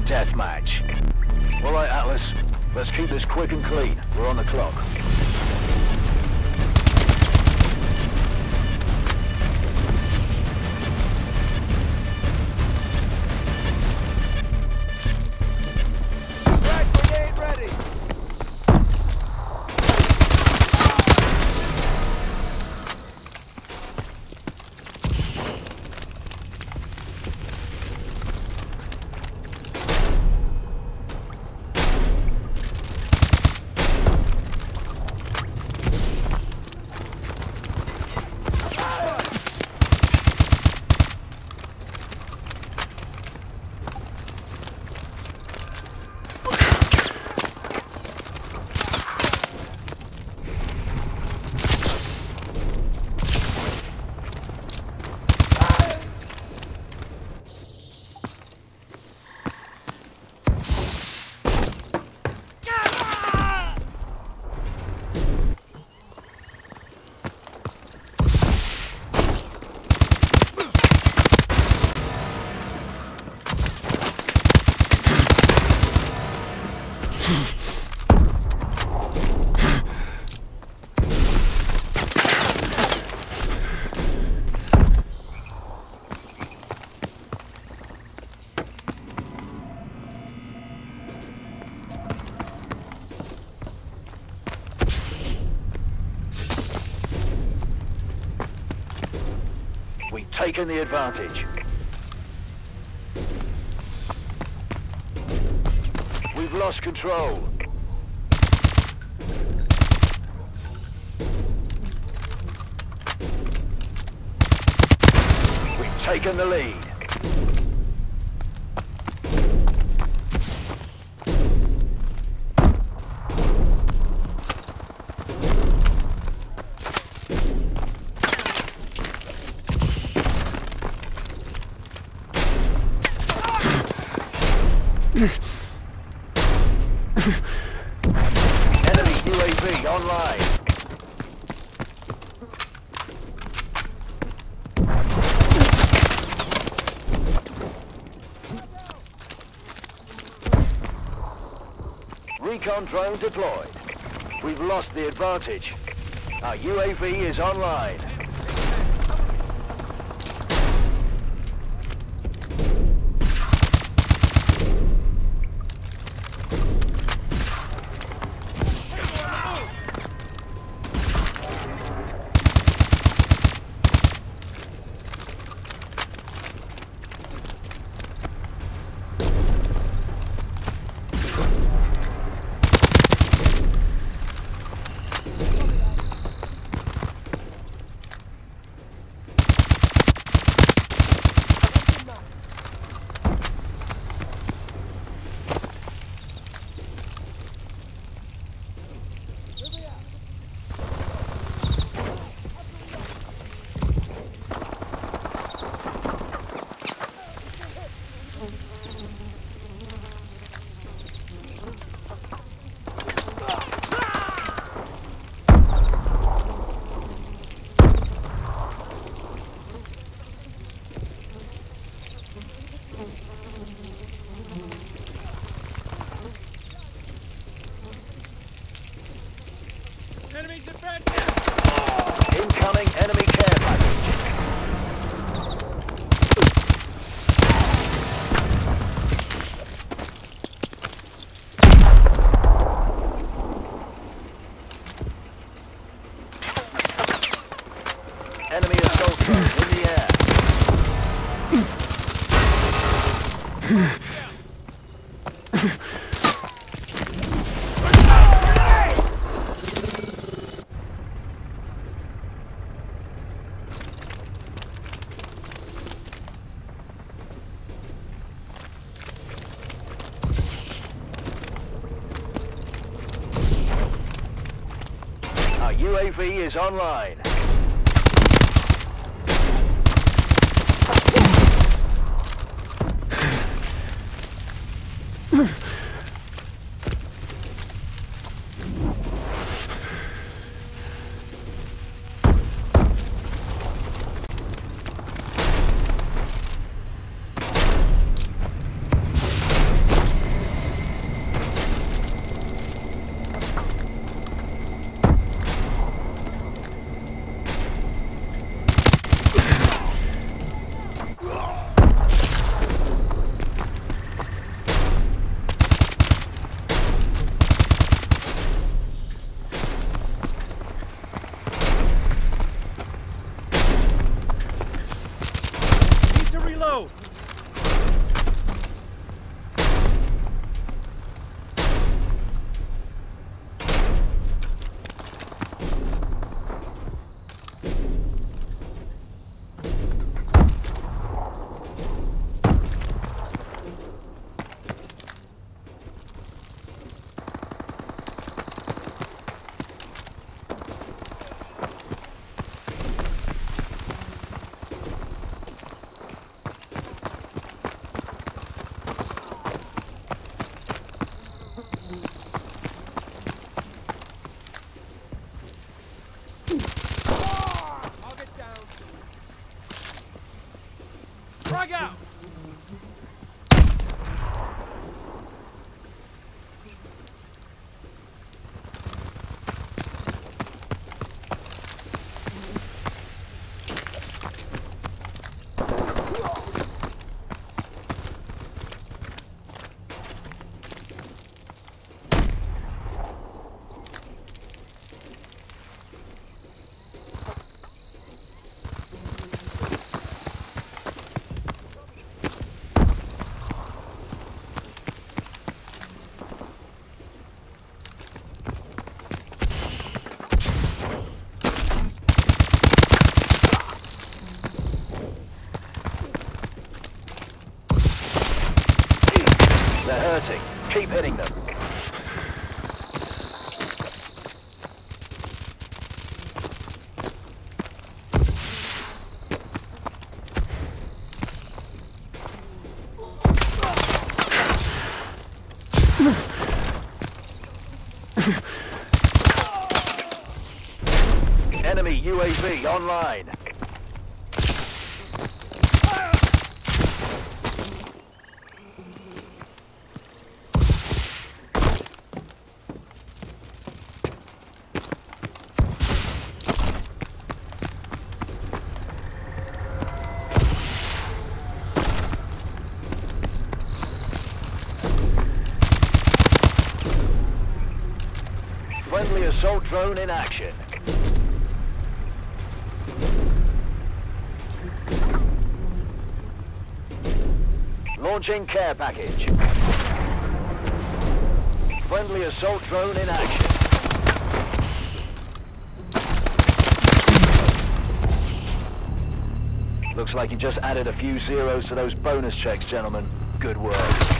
deathmatch. All right, Atlas. Let's keep this quick and clean. We're on the clock. Frag grenade ready! We've taken the advantage. We've lost control. We've taken the lead. Enemy UAV online. Recon drone deployed. We've lost the advantage. Our UAV is online. Enemies in front! Incoming enemy care package. Enemy assault drone in the air. Our UAV is online. Frag out! They're hurting. Keep hitting them. Enemy UAV online. Friendly assault drone in action. Launching care package. Friendly assault drone in action. Looks like you just added a few zeros to those bonus checks, gentlemen. Good work.